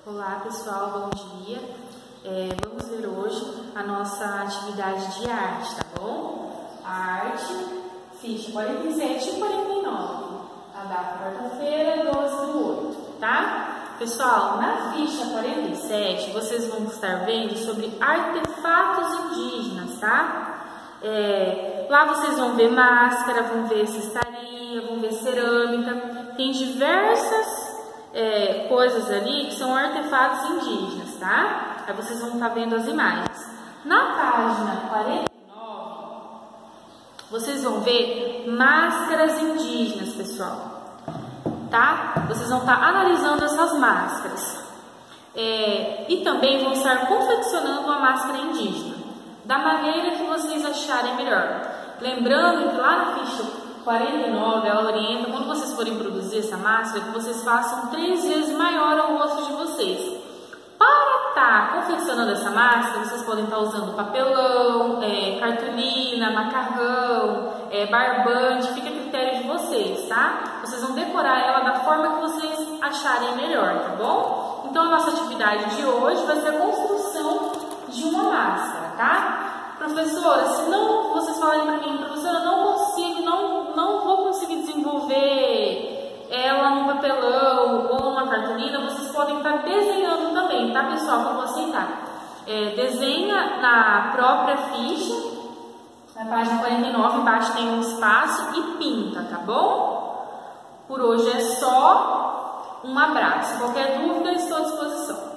Olá pessoal, bom dia. Vamos ver hoje a nossa atividade de arte, tá bom? A arte, ficha 47 e 49, a data quarta-feira, 12/8, tá? Pessoal, na ficha 47 vocês vão estar vendo sobre artefatos indígenas, tá? Lá vocês vão ver máscara, vão ver cestaria, vão ver cerâmica, tem diversas coisas ali que são artefatos indígenas, tá? Aí vocês vão estar vendo as imagens. Na página 49, vocês vão ver máscaras indígenas, pessoal, tá? Vocês vão estar analisando essas máscaras e também vão estar confeccionando uma máscara indígena da maneira que vocês acharem melhor. Lembrando que lá na ficha 49, ela orienta, quando vocês forem produzir essa máscara, que vocês façam 3 vezes maior ao rosto de vocês. Para estar confeccionando essa máscara, vocês podem estar usando papelão, cartolina, macarrão, barbante, fica a critério de vocês, tá? Vocês vão decorar ela da forma que vocês acharem melhor, tá bom? Então, a nossa atividade de hoje vai ser a construção de uma máscara, tá? Professora, se não vocês falarem para mim, professora, não vou conseguir desenvolver ela no papelão ou numa cartolina, vocês podem estar desenhando também, tá, pessoal? Que eu vou aceitar. Desenha na própria ficha, na página 49, embaixo tem um espaço e pinta, tá bom? Por hoje é só. Um abraço. Qualquer dúvida, estou à disposição.